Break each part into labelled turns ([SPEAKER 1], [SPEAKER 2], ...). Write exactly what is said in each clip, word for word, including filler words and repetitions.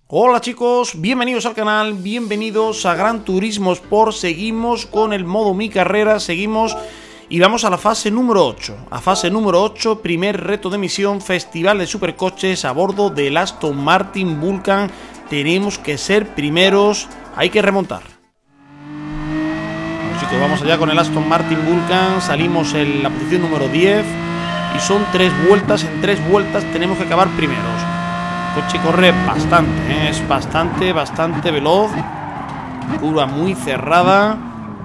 [SPEAKER 1] Hola chicos, bienvenidos al canal, bienvenidos a Gran Turismo Sport. Seguimos con el modo Mi Carrera, seguimos y vamos a la fase número ocho. A fase número ocho, primer reto de misión, festival de supercoches a bordo del Aston Martin Vulcan. Tenemos que ser primeros, hay que remontar. Bueno, chicos, vamos allá con el Aston Martin Vulcan, salimos en la posición número diez y son tres vueltas, en tres vueltas tenemos que acabar primeros. El coche corre bastante, ¿eh? Es bastante, bastante veloz. Curva muy cerrada.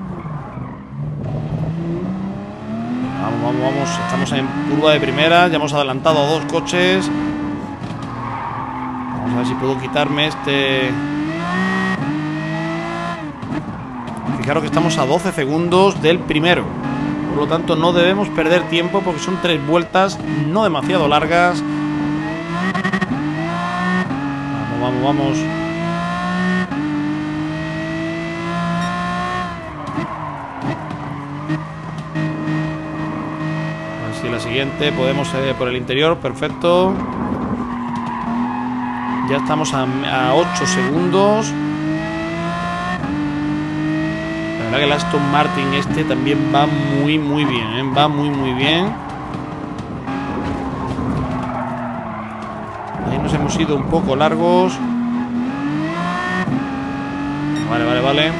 [SPEAKER 1] Vamos, vamos, vamos. Estamos en curva de primera. Ya hemos adelantado a dos coches. Vamos a ver si puedo quitarme este. Fijaros que estamos a doce segundos del primero. Por lo tanto, no debemos perder tiempo porque son tres vueltas no demasiado largas. Vamos, vamos. Así la siguiente, podemos ir por el interior, perfecto. Ya estamos a, a ocho segundos. La verdad que el Aston Martin este también va muy, muy bien, ¿eh? Va muy, muy bien. Nos hemos ido un poco largos. Vale, vale, vale.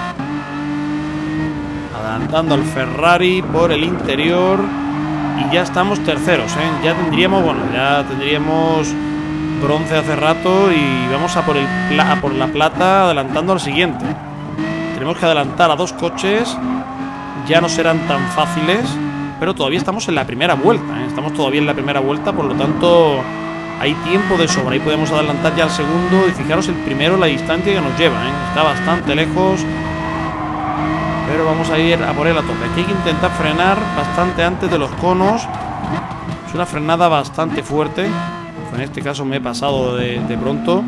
[SPEAKER 1] Adelantando al Ferrari por el interior. Y ya estamos terceros, ¿eh? Ya tendríamos, bueno, ya tendríamos bronce hace rato. Y vamos a por, el a por la plata adelantando al siguiente. Tenemos que adelantar a dos coches. Ya no serán tan fáciles. Pero todavía estamos en la primera vuelta, ¿eh? Estamos todavía en la primera vuelta, por lo tanto hay tiempo de sobra. Ahí podemos adelantar ya al segundo. Y fijaros el primero, la distancia que nos lleva, ¿eh? Está bastante lejos. Pero vamos a ir a por él a tope. Aquí hay que intentar frenar bastante antes de los conos. Es una frenada bastante fuerte. En este caso me he pasado de, de pronto.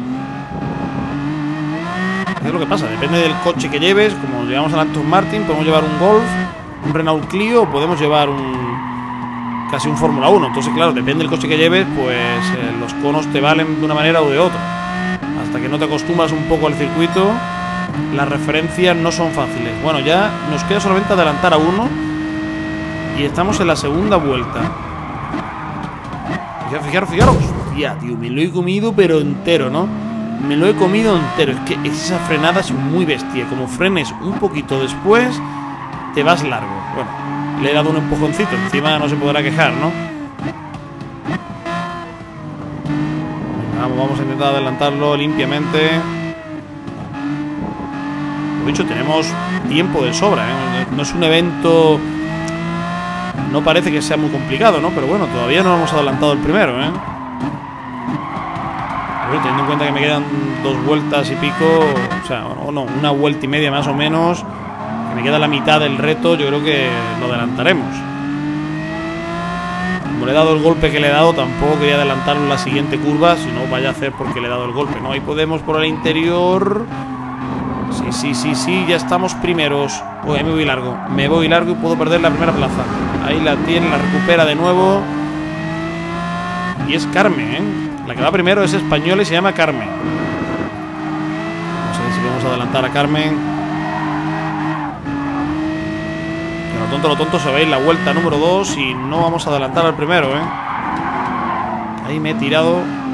[SPEAKER 1] Es lo que pasa, depende del coche que lleves. Como llevamos al Aston Martin, podemos llevar un Golf, un Renault Clio, o podemos llevar un casi un Fórmula uno. Entonces, claro, depende del coche que lleves, pues eh, los conos te valen de una manera o de otra. Hasta que no te acostumbras un poco al circuito, las referencias no son fáciles. Bueno, ya nos queda solamente adelantar a uno. Y estamos en la segunda vuelta. Fijaros, fijaros, fijaros. Hostia, tío, me lo he comido pero entero, ¿no? Me lo he comido entero. Es que esa frenada es muy bestia. Como frenes un poquito después, te vas largo. Bueno, le he dado un empujoncito, encima no se podrá quejar, ¿no? Vamos, vamos a intentar adelantarlo limpiamente. Lo dicho, tenemos tiempo de sobra, ¿eh? No es un evento. No parece que sea muy complicado, ¿no? Pero bueno, todavía no hemos adelantado el primero, ¿eh? Pero teniendo en cuenta que me quedan dos vueltas y pico, o sea, o no, una vuelta y media más o menos, que me queda la mitad del reto, yo creo que lo adelantaremos. Como le he dado el golpe que le he dado, tampoco quería adelantarlo en la siguiente curva, si no vaya a hacer porque le he dado el golpe, ¿no? Ahí podemos por el interior. Sí, sí, sí, sí, ya estamos primeros. Uy, me voy largo, me voy largo y puedo perder la primera plaza. Ahí la tiene, la recupera de nuevo. Y es Carmen, ¿eh? La que va primero es española y se llama Carmen. Vamos a ver si podemos adelantar a Carmen. Lo tonto, lo tonto, se va a ir la vuelta número dos y no vamos a adelantar al primero, ¿eh? Ahí me he tirado.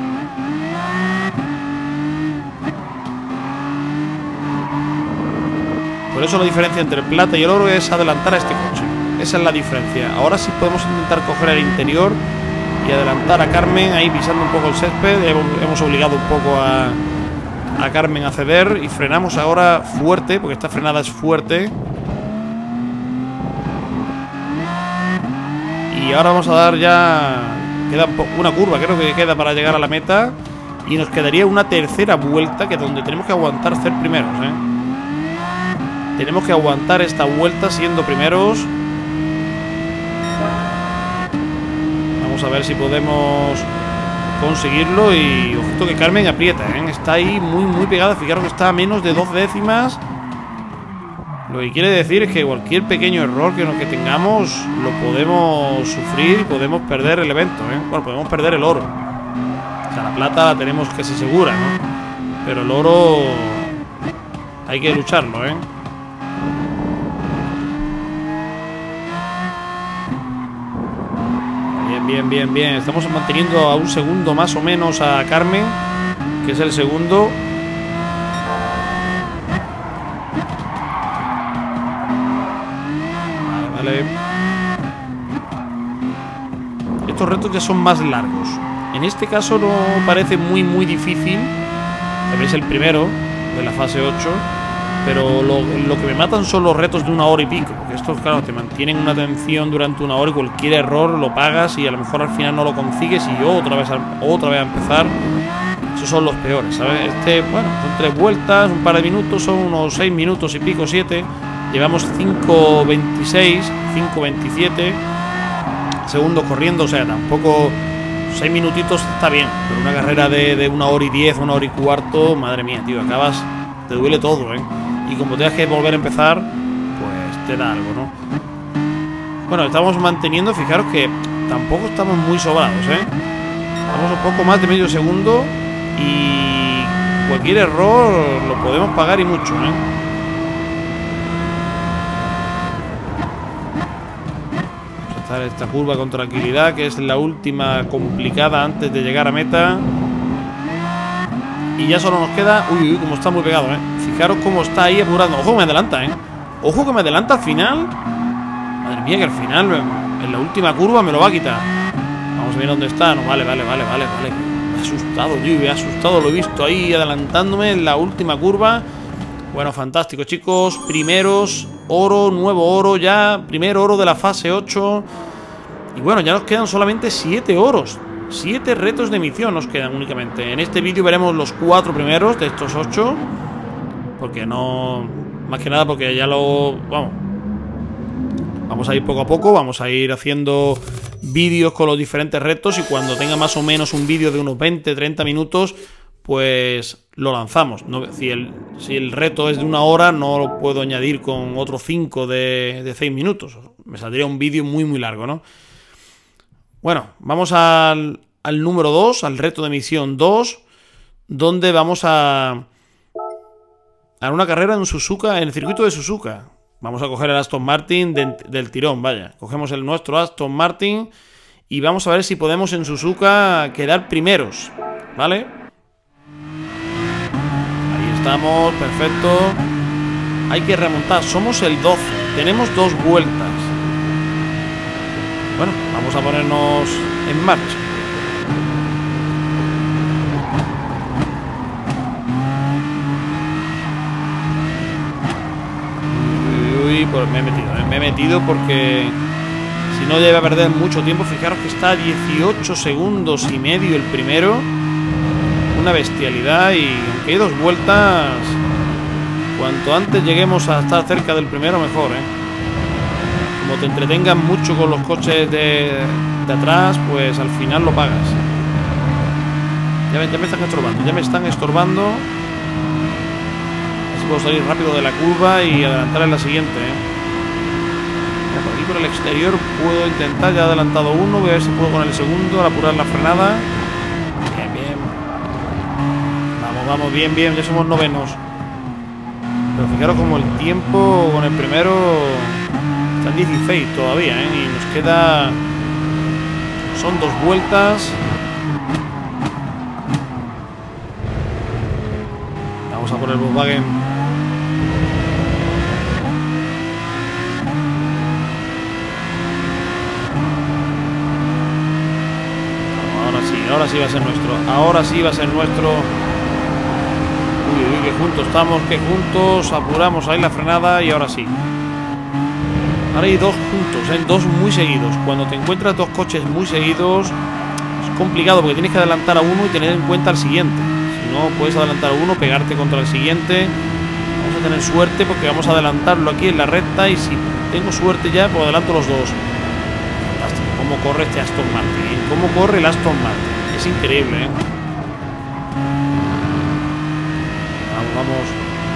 [SPEAKER 1] Por eso la diferencia entre el plata y el oro es adelantar a este coche. Esa es la diferencia. Ahora sí podemos intentar coger el interior y adelantar a Carmen, ahí pisando un poco el césped. Hemos, hemos obligado un poco a, a Carmen a ceder y frenamos ahora fuerte, porque esta frenada es fuerte. Y ahora vamos a dar ya... Queda una curva, creo que queda para llegar a la meta. Y nos quedaría una tercera vuelta, que es donde tenemos que aguantar ser primeros, ¿eh? Tenemos que aguantar esta vuelta siendo primeros. Vamos a ver si podemos conseguirlo. Y ojito que Carmen aprieta, ¿eh? Está ahí muy, muy pegada. Fijaros que está a menos de dos décimas. Lo que quiere decir es que cualquier pequeño error que, que tengamos lo podemos sufrir y podemos perder el evento, ¿eh? Bueno, podemos perder el oro. O sea, la plata la tenemos casi segura, ¿no? Pero el oro hay que lucharlo, ¿eh? Bien, bien, bien, bien. Estamos manteniendo a un segundo más o menos a Carmen, que es el segundo. Vale, vale. Estos retos ya son más largos. En este caso no parece muy, muy difícil. Es el primero de la fase ocho. Pero lo, lo que me matan son los retos de una hora y pico. Porque estos, claro, te mantienen una atención durante una hora y cualquier error lo pagas y a lo mejor al final no lo consigues y otra vez, otra vez a empezar. Esos son los peores, ¿sabes? Este, bueno, son tres vueltas, un par de minutos, son unos seis minutos y pico, siete. Llevamos cinco veintiséis, cinco veintisiete segundos corriendo, o sea, tampoco... seis minutitos está bien, pero una carrera de, de una hora y diez, una hora y cuarto, madre mía, tío, acabas... Te duele todo, ¿eh? Y como tengas que volver a empezar, pues te da algo, ¿no? Bueno, estamos manteniendo, fijaros que tampoco estamos muy sobrados, ¿eh? Estamos un poco más de medio segundo y cualquier error lo podemos pagar y mucho, ¿eh? Vamos a estar esta curva con tranquilidad, que es la última complicada antes de llegar a meta. Y ya solo nos queda... Uy, uy, como está muy pegado, ¿eh? Fijaros cómo está ahí apurando. Ojo que me adelanta, ¿eh? Ojo que me adelanta al final. Madre mía, que al final en la última curva me lo va a quitar. Vamos a ver dónde está. No, vale, vale, vale, vale, vale. Me he asustado, tío, me he asustado. Lo he visto ahí adelantándome en la última curva. Bueno, fantástico, chicos. Primeros, oro, nuevo oro ya. Primer oro de la fase ocho. Y bueno, ya nos quedan solamente siete oros. Siete retos de misión nos quedan únicamente. En este vídeo veremos los cuatro primeros de estos ocho. Porque no... Más que nada porque ya lo... Vamos. Vamos a ir poco a poco. Vamos a ir haciendo vídeos con los diferentes retos. Y cuando tenga más o menos un vídeo de unos veinte, treinta minutos, pues lo lanzamos. No, si, el, si el reto es de una hora, no lo puedo añadir con otros cinco de, de seis minutos. Me saldría un vídeo muy muy largo, ¿no? Bueno, vamos al, al número dos, al reto de misión dos, donde vamos a, a una carrera en Suzuka, en el circuito de Suzuka. Vamos a coger el Aston Martin de, del tirón, vaya. Cogemos el nuestro Aston Martin y vamos a ver si podemos en Suzuka quedar primeros, ¿vale? Ahí estamos, perfecto. Hay que remontar, somos el doce, tenemos dos vueltas. Bueno, vamos a ponernos en marcha. Uy, uy, pues me he metido, ¿eh? Me he metido porque si no debe perder mucho tiempo. Fijaros que está a dieciocho segundos y medio el primero. Una bestialidad y aunque hay dos vueltas, cuanto antes lleguemos a estar cerca del primero mejor, ¿eh? Como te entretengan mucho con los coches de, de atrás, pues al final lo pagas. Ya me, ya me están estorbando, ya me están estorbando. Así puedo salir rápido de la curva y adelantar en la siguiente, ¿eh? Ya por aquí por el exterior puedo intentar, ya he adelantado uno, voy a ver si puedo con el segundo, al apurar la frenada. Bien, bien. Vamos, vamos, bien, bien, ya somos novenos. Pero fijaros como el tiempo con el primero... Están dieciséis todavía, ¿eh? Y nos queda... Son dos vueltas. Vamos a por el Volkswagen. Ahora sí, ahora sí va a ser nuestro. Ahora sí va a ser nuestro. Uy, uy, que juntos estamos, que juntos. Apuramos ahí la frenada y ahora sí. Ahora hay dos juntos, ¿eh? Dos muy seguidos. Cuando te encuentras dos coches muy seguidos es complicado porque tienes que adelantar a uno y tener en cuenta al siguiente. Si no, puedes adelantar a uno, pegarte contra el siguiente. Vamos a tener suerte porque vamos a adelantarlo aquí en la recta y si tengo suerte ya, pues adelanto los dos. Fantástico. Cómo corre este Aston Martin, ¿eh? Cómo corre el Aston Martin. Es increíble, ¿eh? Vamos, vamos.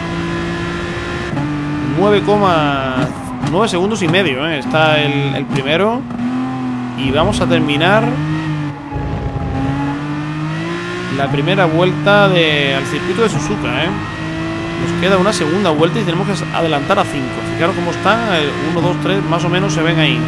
[SPEAKER 1] nueve coma nueve segundos y medio, ¿eh? Está el, el primero. Y vamos a terminar la primera vuelta de, al circuito de Suzuka, ¿eh? Nos queda una segunda vuelta y tenemos que adelantar a cinco. Fijaros cómo está, el uno, dos, tres, más o menos se ven ahí.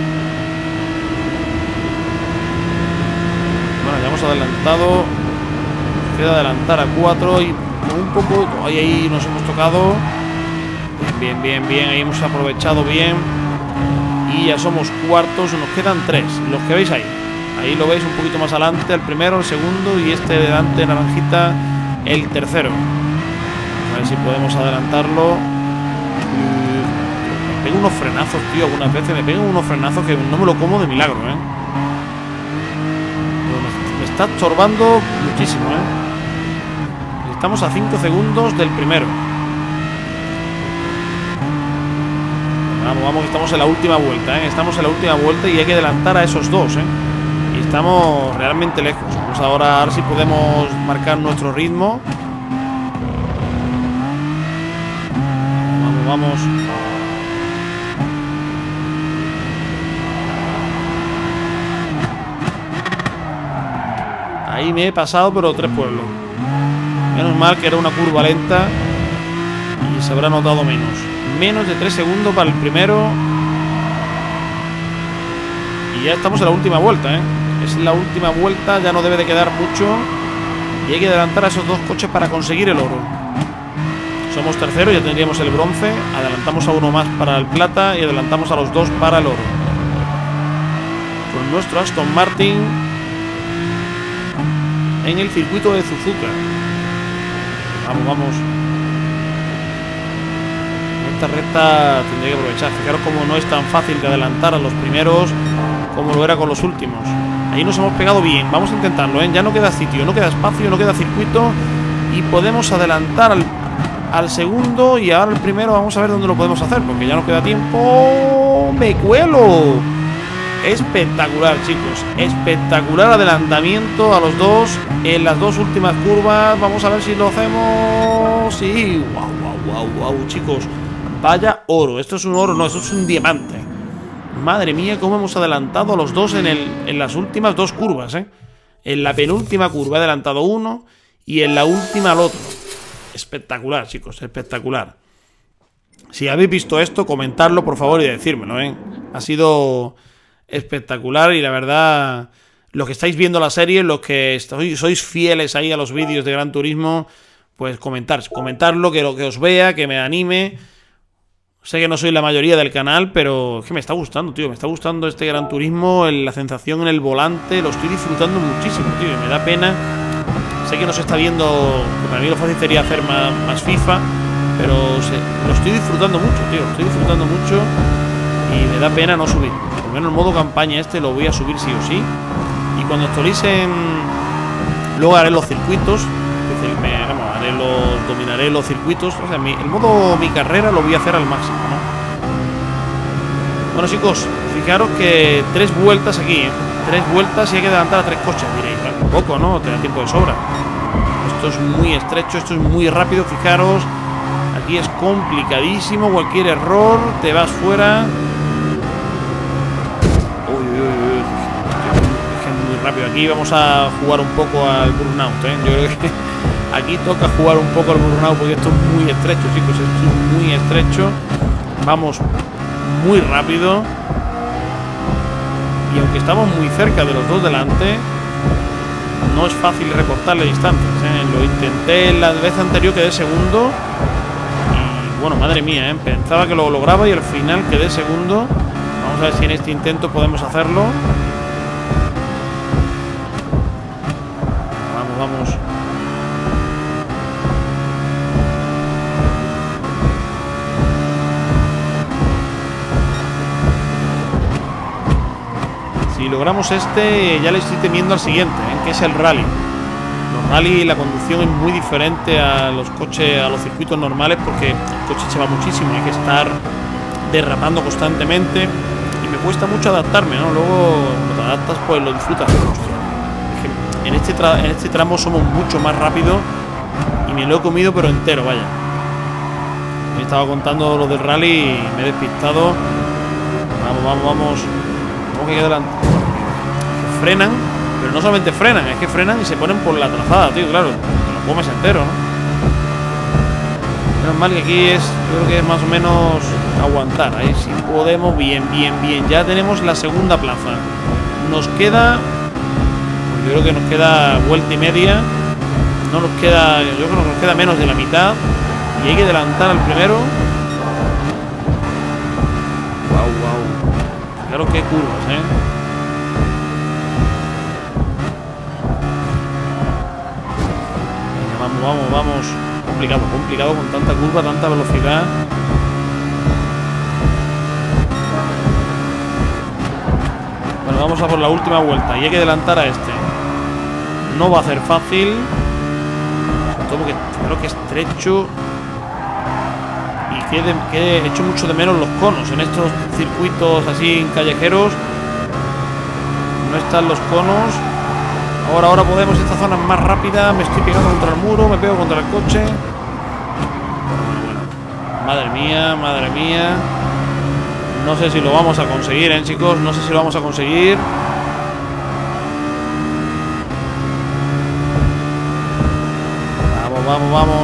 [SPEAKER 1] Bueno, ya hemos adelantado. Nos queda adelantar a cuatro y un poco... Ahí, ahí nos hemos tocado. Bien, bien, bien, ahí hemos aprovechado bien. Y ya somos cuartos, nos quedan tres, los que veis ahí. Ahí lo veis un poquito más adelante, el primero, el segundo y este delante, naranjita, el tercero. A ver si podemos adelantarlo. Me pego unos frenazos, tío, algunas veces me pego unos frenazos que no me lo como de milagro, ¿eh? Me está estorbando muchísimo, ¿eh? Estamos a cinco segundos del primero. Vamos, vamos, estamos en la última vuelta, ¿eh? Estamos en la última vuelta y hay que adelantar a esos dos, ¿eh? Y estamos realmente lejos. Vamos ahora a ver si podemos marcar nuestro ritmo. Vamos, vamos. Ahí me he pasado, pero tres pueblos. Menos mal que era una curva lenta y se habrá notado menos. Menos de tres segundos para el primero. Y ya estamos en la última vuelta, ¿eh? Es la última vuelta, ya no debe de quedar mucho. Y hay que adelantar a esos dos coches para conseguir el oro. Somos terceros, ya tendríamos el bronce. Adelantamos a uno más para el plata y adelantamos a los dos para el oro. Con nuestro Aston Martin en el circuito de Suzuka. Vamos, vamos. Esta recta tendría que aprovechar. Fijaros cómo no es tan fácil de adelantar a los primeros como lo era con los últimos. Ahí nos hemos pegado bien. Vamos a intentarlo, ¿eh? Ya no queda sitio, no queda espacio, no queda circuito. Y podemos adelantar al, al segundo. Y ahora el primero vamos a ver dónde lo podemos hacer, porque ya no queda tiempo. ¡Me cuelo! Espectacular, chicos. Espectacular adelantamiento a los dos en las dos últimas curvas. Vamos a ver si lo hacemos. Sí, wow, wow, wow, wow, chicos. Vaya oro. Esto es un oro, no, esto es un diamante. Madre mía, cómo hemos adelantado a los dos en, el, en las últimas dos curvas, ¿eh? En la penúltima curva he adelantado uno y en la última al otro. Espectacular, chicos, espectacular. Si habéis visto esto, comentadlo, por favor, y decírmelo, ¿eh? Ha sido espectacular y la verdad, los que estáis viendo la serie, los que estoy, sois fieles ahí a los vídeos de Gran Turismo, pues comentar, comentarlo, que lo que os vea, que me anime. Sé que no soy la mayoría del canal, pero es que me está gustando, tío. Me está gustando este Gran Turismo, el, la sensación en el volante. Lo estoy disfrutando muchísimo, tío. Y me da pena. Sé que no se está viendo, que para mí lo fácil sería hacer más, más FIFA, pero se, lo estoy disfrutando mucho, tío. Lo estoy disfrutando mucho y me da pena no subir. Por lo menos el modo campaña este lo voy a subir sí o sí. Y cuando actualicen, luego haré los circuitos. Me, vamos, haré los, dominaré los circuitos. O sea, mi, el modo mi carrera lo voy a hacer al máximo, ¿no? Bueno, chicos, fijaros que tres vueltas aquí, ¿eh? Tres vueltas y hay que adelantar a tres coches. Diréis, un poco, ¿no? Te da tiempo de sobra. Esto es muy estrecho, esto es muy rápido. Fijaros, aquí es complicadísimo. Cualquier error, te vas fuera. Uy, uy, uy. Es muy rápido. Aquí vamos a jugar un poco al burnout, ¿eh? Yo creo que aquí toca jugar un poco al burnout porque esto es muy estrecho, chicos. Esto es muy estrecho. Vamos muy rápido. Y aunque estamos muy cerca de los dos delante, no es fácil recortarle distancias, ¿eh? Lo intenté la vez anterior, quedé segundo. Y bueno, madre mía, ¿eh? Pensaba que lo lograba y al final quedé segundo. Vamos a ver si en este intento podemos hacerlo. Vamos, vamos. Si logramos este, ya le estoy temiendo al siguiente, ¿eh? Que es el rally. Los rally, la conducción es muy diferente a los coches, a los circuitos normales, porque el coche se va muchísimo, hay que estar derrapando constantemente y me cuesta mucho adaptarme, ¿no? Luego, cuando te adaptas, pues lo disfrutas. Hostia, es que en este, tra en este tramo somos mucho más rápidos y me lo he comido, pero entero, vaya. Me estaba contando lo del rally y me he despistado. Vamos, vamos, vamos. Vamos que queda delante. Frenan, pero Pero no solamente frenan, es que frenan y se ponen por la trazada, tío, claro. Te lo comes entero, ¿no? Menos mal que aquí es, yo creo que es más o menos aguantar. Ahí sí podemos, bien, bien, bien. Ya tenemos la segunda plaza. Nos queda, yo creo que nos queda vuelta y media. No nos queda, yo creo que nos queda menos de la mitad. Y hay que adelantar al primero. Wow, wow. Claro que curvas, eh. Venga, vamos, vamos, vamos. Complicado, complicado con tanta curva, tanta velocidad. Bueno, vamos a por la última vuelta y hay que adelantar a este. No va a ser fácil. Sobre todo porque creo que es estrecho. Y que, de, que he hecho mucho de menos los conos. En estos circuitos así callejeros no están los conos. Ahora, ahora podemos, esta zona más rápida. Me estoy pegando contra el muro, me pego contra el coche. Madre mía, madre mía. No sé si lo vamos a conseguir, ¿eh, chicos? No sé si lo vamos a conseguir. Vamos, vamos, vamos.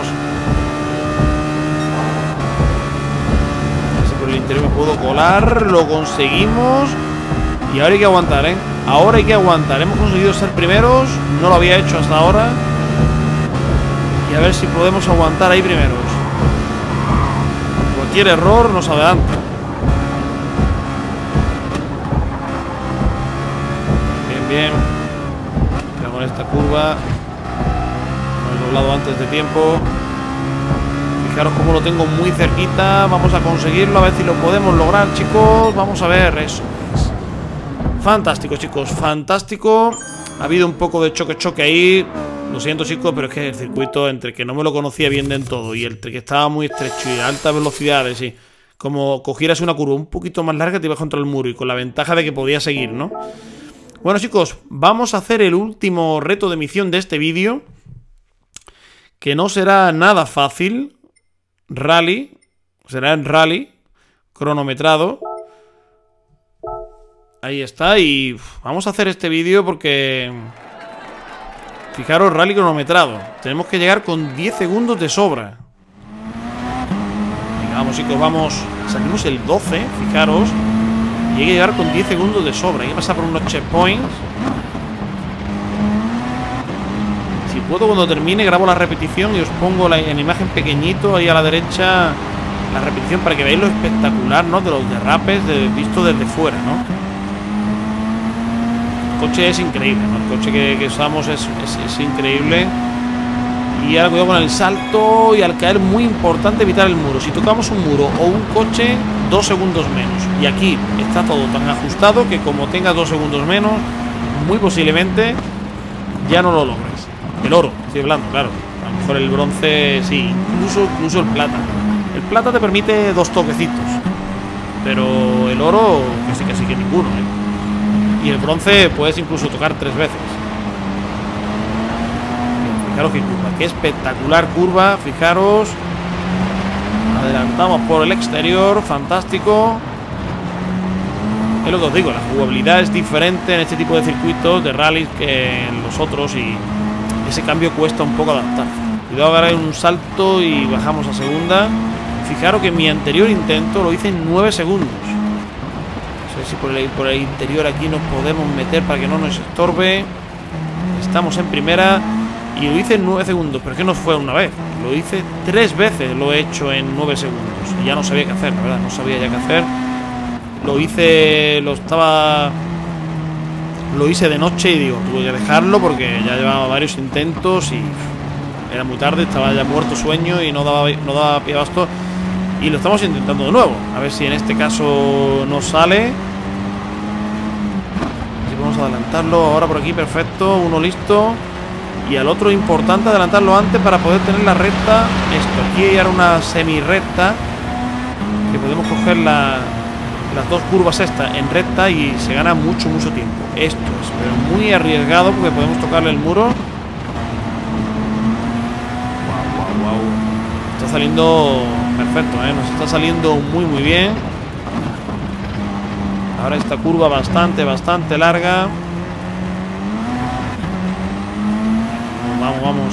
[SPEAKER 1] A ver si por el interior me puedo colar. Lo conseguimos. Y ahora hay que aguantar, ¿eh? Ahora hay que aguantar. Hemos conseguido ser primeros. No lo había hecho hasta ahora. Y a ver si podemos aguantar ahí primeros. Cualquier error nos adelanta. Bien, bien. Ya con esta curva. Hemos doblado antes de tiempo. Fijaros cómo lo tengo muy cerquita. Vamos a conseguirlo. A ver si lo podemos lograr, chicos. Vamos a ver eso. Fantástico, chicos, fantástico. Ha habido un poco de choque-choque ahí. Lo siento, chicos, pero es que el circuito, entre que no me lo conocía bien del todo y entre que estaba muy estrecho y a altas velocidades, y como cogieras una curva un poquito más larga, te ibas contra el muro y con la ventaja de que podías seguir, ¿no? Bueno, chicos, vamos a hacer el último reto de misión de este vídeo, que no será nada fácil. Rally. Será en rally. Cronometrado. Ahí está, y uf, vamos a hacer este vídeo porque... Fijaros, rally cronometrado. Tenemos que llegar con diez segundos de sobra. Venga, vamos, chicos, vamos. Salimos el doce, fijaros. Y hay que llegar con diez segundos de sobra. Hay que pasar por unos checkpoints. Si puedo, cuando termine, grabo la repetición y os pongo la, en imagen pequeñito ahí a la derecha la repetición para que veáis lo espectacular, ¿no? De los derrapes de, visto desde fuera, ¿no? El coche es increíble, ¿no? El coche que, que usamos es, es, es increíble. Y ahora cuidado con el salto. Y al caer, muy importante evitar el muro. Si tocamos un muro o un coche, dos segundos menos. Y aquí está todo tan ajustado que como tengas dos segundos menos, muy posiblemente ya no lo logres. El oro, estoy hablando, claro. A lo mejor el bronce, sí, incluso, incluso el plata. El plata te permite dos toquecitos, pero el oro casi casi que ninguno, ¿eh? Y el bronce puedes incluso tocar tres veces. Fijaros qué curva, qué espectacular curva, fijaros. Adelantamos por el exterior, fantástico. Es lo que os digo, la jugabilidad es diferente en este tipo de circuitos de rallies que en los otros y ese cambio cuesta un poco adaptarse. Cuidado, ahora hay un salto y bajamos a segunda. Fijaros que en mi anterior intento lo hice en nueve segundos. No sé si por el, por el interior aquí nos podemos meter para que no nos estorbe. Estamos en primera y lo hice en nueve segundos. Pero es que no fue una vez, lo hice tres veces. Lo he hecho en nueve segundos y ya no sabía qué hacer, la verdad, no sabía ya qué hacer. Lo hice, lo estaba... Lo hice de noche y digo, tuve que dejarlo porque ya llevaba varios intentos y era muy tarde, estaba ya muerto sueño y no daba, no daba pie a basto. Y lo estamos intentando de nuevo. A ver si en este caso nos sale. Si vamos a adelantarlo ahora por aquí, perfecto. Uno listo. Y al otro importante adelantarlo antes para poder tener la recta. Esto, aquí hay ahora una semi recta que podemos coger la, las dos curvas estas en recta y se gana mucho, mucho tiempo. Esto es, pero muy arriesgado porque podemos tocarle el muro. Wow, wow, wow. Está saliendo perfecto, ¿eh? Nos está saliendo muy, muy bien. Ahora esta curva bastante, bastante larga. Vamos, vamos.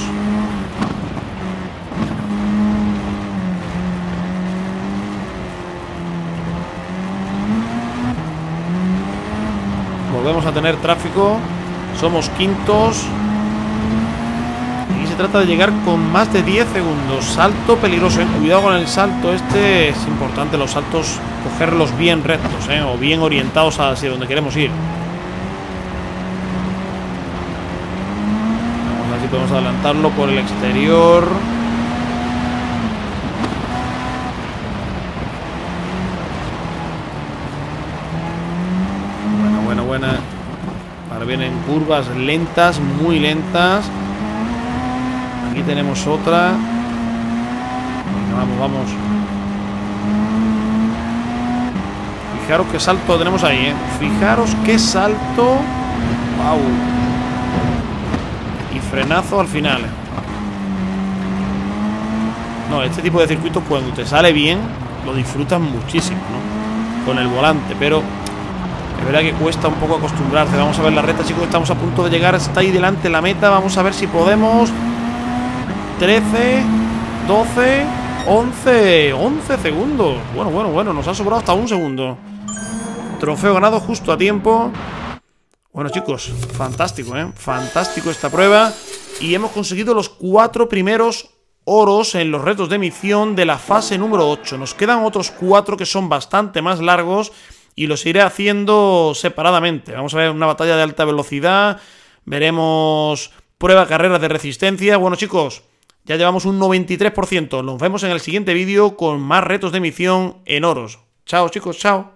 [SPEAKER 1] Volvemos a tener tráfico. Somos quintos. Y se trata de llegar con más de diez segundos. Salto peligroso, ¿eh? Cuidado con el salto. Este es importante, los saltos, cogerlos bien rectos, ¿eh? O bien orientados hacia donde queremos ir. Vamos a ver si podemos adelantarlo por el exterior. Buena, buena, buena. Ahora vienen curvas lentas, muy lentas. Aquí tenemos otra. Venga, vamos, vamos. Fijaros qué salto tenemos ahí, ¿eh? Fijaros qué salto. Wow. Y frenazo al final. No, este tipo de circuitos cuando te sale bien lo disfrutas muchísimo, ¿no? Con el volante, pero es verdad que cuesta un poco acostumbrarse. Vamos a ver la recta, chicos. Estamos a punto de llegar. Está ahí delante la meta. Vamos a ver si podemos. trece, doce, once, once segundos. Bueno, bueno, bueno, nos ha sobrado hasta un segundo. Trofeo ganado justo a tiempo. Bueno, chicos, fantástico, ¿eh? Fantástico esta prueba. Y hemos conseguido los cuatro primeros oros en los retos de misión de la fase número ocho. Nos quedan otros cuatro que son bastante más largos y los iré haciendo separadamente. Vamos a ver una batalla de alta velocidad. Veremos prueba carreras de resistencia. Bueno, chicos, ya llevamos un noventa y tres por ciento. Nos vemos en el siguiente vídeo con más retos de misión en oros. Chao, chicos, chao.